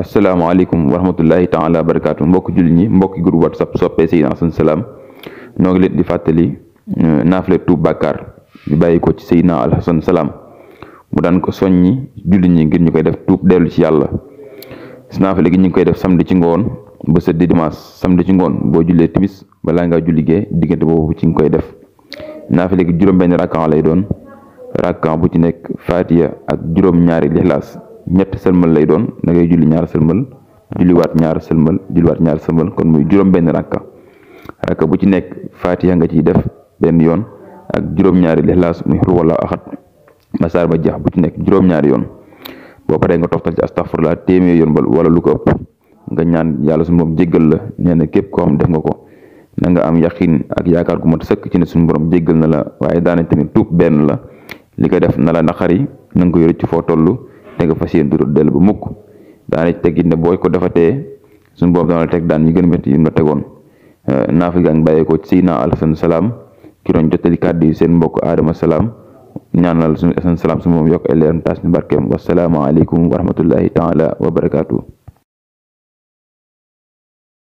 asalaamaaleykum wa rahmatullahi taala wa barakaatu mbokki jullit ñi mbokki groupe whatsapp soppee Seydina Assane Salam noo ngi leen di fàttali naafile tuub bàkkaar bi bàyyi ko ci Seydina Assane Salam mu daan ko soññi jullit ñi ngir ñu koy def tuub dellu ci yàlla. naafile gi ñu ngi koy def samedi ci ngoon ba sëddi dimanche samedi ci ngoon boo jullee timis balaa ngaa julligee diggante boobu ci nga koy def. naafile gi juróom-benn rakkan lay doon rakkan bu ci nekk Fatiha ak juróom-ñaari lixlaas ñett sëlmal lay doon da ngay julli ñaar sëlmal julliwaat ñaar sëlmal julliwaat ñaar sëlmal kon muy juróom-benn rakka bu ci nekk Fatiha nga ciy def benn yoon ak juróom-ñaari lixlaas muy xur wala axat ba saar ba jeex bu ci nekk juróom-ñaari yoon boo paree nga toftal ci astaghfirullah téeméer yoon wala lu ko ëpp nga ñaan yàlla suñu borom jéggal la nee na képp koo xam def nga ko na nga am yaqin ak yaakaar gu mat sëkk ci ne suñu borom jéggal na la waaye daanañ tamit tuub benn la li ko def na la naqari na nga ko yore ci foo toll te nga fas yéene du dellu ba mukk daanañ teggit ne booy ko defatee suñu borom dana la teg daan ñu gën a métti yi mu la tegoon naafile gaa ngi bàyyeekoo ci Seydina Assane Salam ki doon jottali kàddu yi seen mbokk Adama Salam ñaanal suñu Assane Salam suñu moom yokk ay leeram taas ñu barkeem wasalaamaaleykum wa rahmatullahi taala wa barakaatu.